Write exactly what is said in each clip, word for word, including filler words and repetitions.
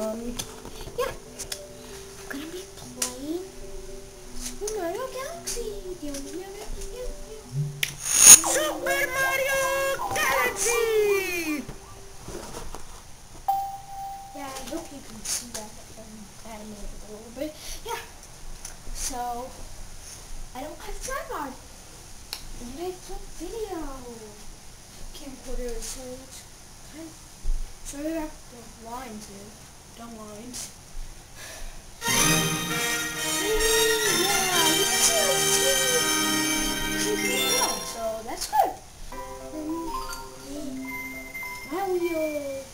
um, yeah, I'm gonna be playing Super Mario Galaxy. Super Mario Galaxy! Yeah, I hope you can see that um, animated a little bit. Yeah, so I don't have tripod. And I took video camcorder, so it's kind of, so I have the lines here, dumb lines. Yeah, you can see all the creepy out, so that's good. Um, Mario.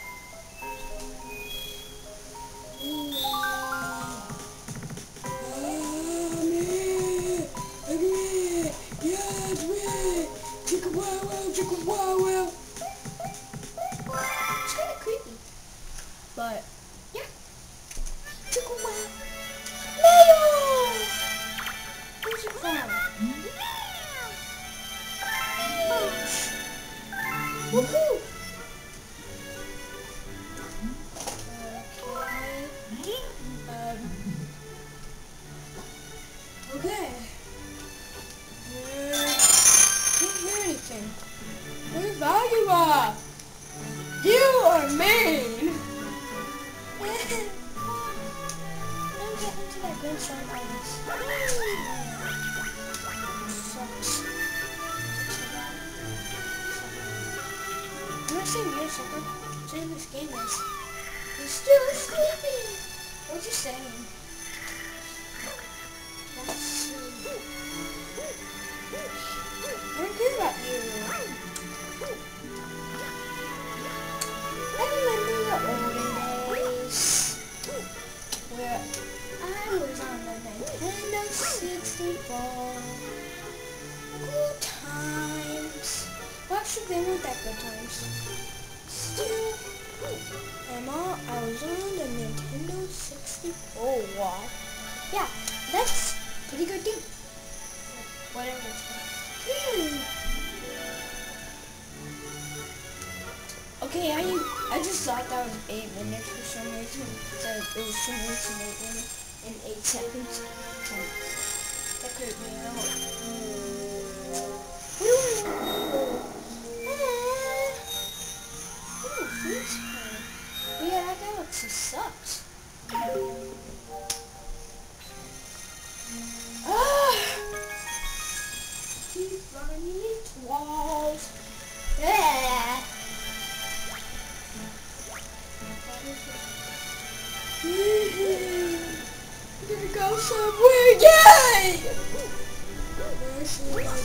It's kind of creepy, but yeah. Chicken wow. Mayo! Where's your phone? Woohoo! Okay. Um. Okay. Uh, can't hear anything. Where's Valuable? You are mean! Don't get into that good song always. Sucks. I'm not saying you're something. I'm saying this game is. You're still sleeping! What you saying? Let's see. I don't care about you. I remember the olden days where I was on the Nintendo sixty-four. Good times. Well, actually, they weren't that good times. Still, Emma, I was on the Nintendo sixty-four. Yeah, that's a pretty good game. Whatever it's called. Hmm. Okay, I I just thought that was eight minutes for some reason. So it was two minutes and eight minutes and eight seconds. Um, that could be a lot. Yeah, that galaxy sucks. Ah! Keep running into walls. Yeah. We're gonna go somewhere, yay! Where's my God?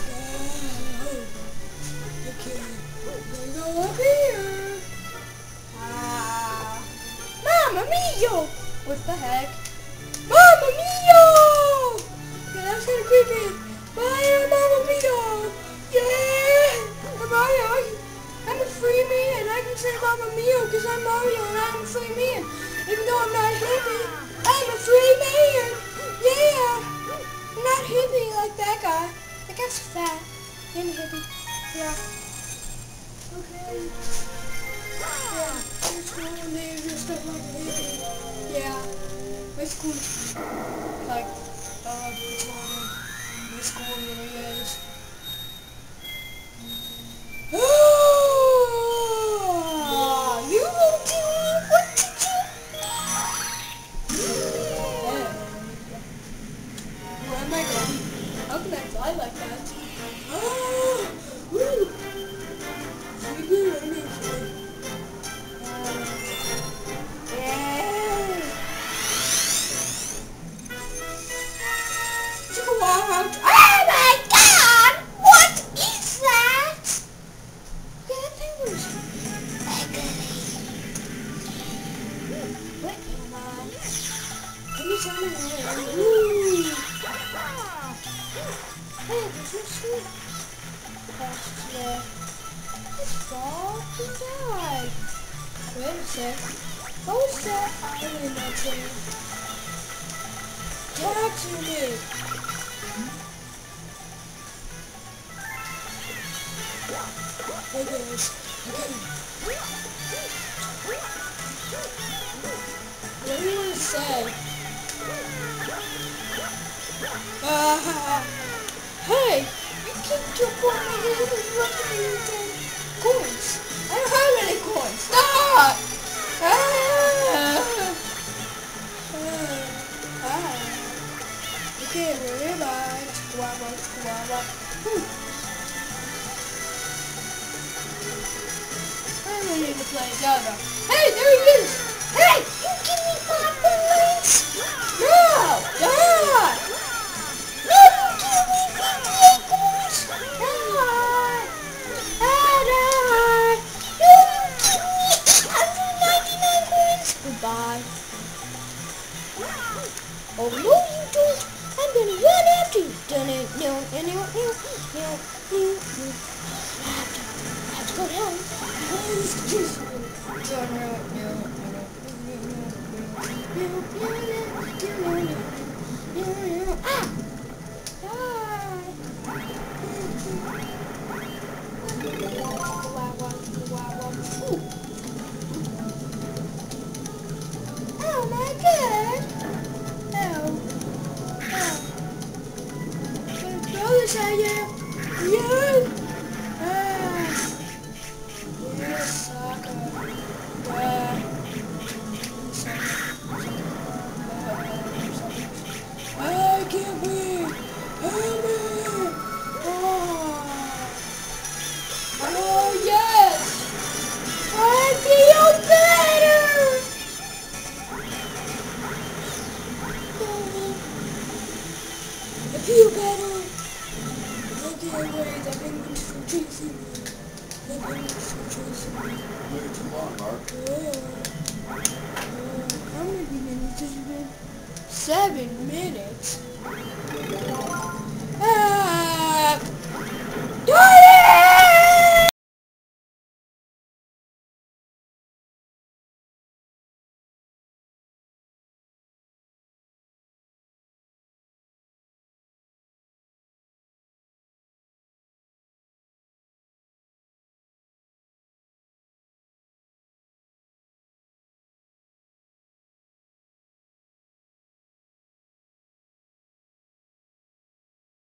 Okay, we're gonna go up here. Ah, Mamma Mia! What the heck? Mamma Mia! Yeah, that's kind of creepy. Bye, Mamma Mia! Yeah! Mario, I'm a free man. I can say Mamma Mia because I'm Mario and I'm a free man. Even though I'm not hippie, I'm a free man. Yeah. I'm not hippie like that guy. That guy's fat. I'm a hippie. Yeah. Okay. Yeah. It's cool and they just stuff like a hippie. Yeah. It's cool. Like, uh, it's cool. It's cool really is. How can I fly like that? Oh! Woo! Pretty good, I'm gonna fly. Uh, yeah! Took a while out. Oh my God! What is that? Okay, that thing was ugly. What am I? Can you tell me where? Ooh! Hey, there's no sweet past there. It's fucking died. Wait a sec. What was that island that's there? Catching it! Hey guys. Okay. do you want to say? Uh, hey, you kicked your ball and you didn't want to use ten coins. I don't have any coins. Stop! Ah! Ah! Ah! Okay, we're back. Squabble, squabble. Whew. I'm ready to play Zelda. Hey, there he is! Hey, you give me my coins! No! Die! No, you give me fifty-eight coins! Die! Ah, die! No, you give me one hundred ninety-nine coins! Goodbye. Oh, no, you don't! I'm gonna run after you! Dun it, no, no, no, no, no, no, no. I have to go down. Oh my god! Oh. Oh. Gonna throw this at you. Yeah. Ah. Yes, sucker. Yeah. I can't breathe. Help me. Oh. Oh yes. I feel better. I feel better. I can't wait. The penguins still chasing me. The penguins still chasing me. Way too long, Mark. Yeah. Uh, how many minutes has it been? Seven minutes.